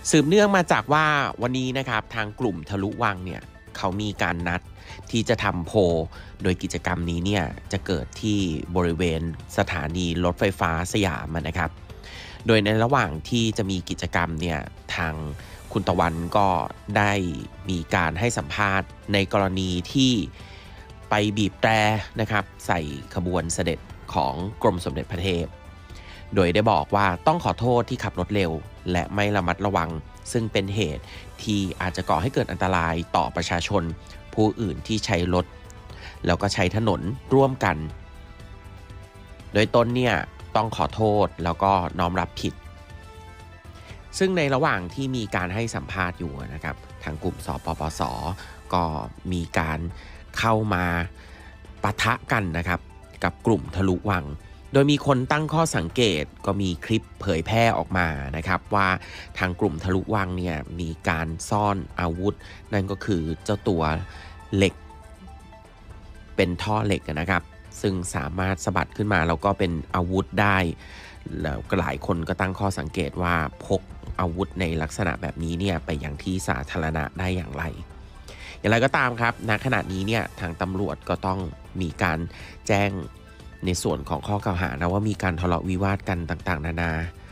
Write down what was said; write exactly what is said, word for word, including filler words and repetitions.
สืบเนื่องมาจากว่าวันนี้นะครับทางกลุ่มทะลุวังเนี่ยเขามีการนัดที่จะทำโพลโดยกิจกรรมนี้เนี่ยจะเกิดที่บริเวณสถานีรถไฟฟ้าสยามนะครับโดยในระหว่างที่จะมีกิจกรรมเนี่ยทางคุณตะวันก็ได้มีการให้สัมภาษณ์ในกรณีที่ไปบีบแตรนะครับใส่ขบวนเสด็จของกรมสมเด็จพระเทพโดยได้บอกว่าต้องขอโทษที่ขับรถเร็วและไม่ระมัดระวังซึ่งเป็นเหตุที่อาจจะก่อให้เกิดอันตรายต่อประชาชนผู้อื่นที่ใช้รถแล้วก็ใช้ถนนร่วมกันโดยตนเนี่ยต้องขอโทษแล้วก็น้อมรับผิดซึ่งในระหว่างที่มีการให้สัมภาษณ์อยู่นะครับทางกลุ่มสปปสก็มีการเข้ามาปะทะกันนะครับกับกลุ่มทะลุวังโดยมีคนตั้งข้อสังเกตก็มีคลิปเผยแพร่ออกมานะครับว่าทางกลุ่มทะลุวังเนี่ยมีการซ่อนอาวุธนั่นก็คือเจ้าตัวเหล็กเป็นท่อเหล็กนะครับซึ่งสามารถสะบัดขึ้นมาแล้วก็เป็นอาวุธได้แล้วก็หลายคนก็ตั้งข้อสังเกตว่าพกอาวุธในลักษณะแบบนี้เนี่ยไปยังที่สาธารณะได้อย่างไรอย่างไรก็ตามครับณขณะนี้เนี่ยทางตำรวจก็ต้องมีการแจ้งในส่วนของข้อกล่าวหานะว่ามีการทะเลาะวิวาทกันต่างๆนานา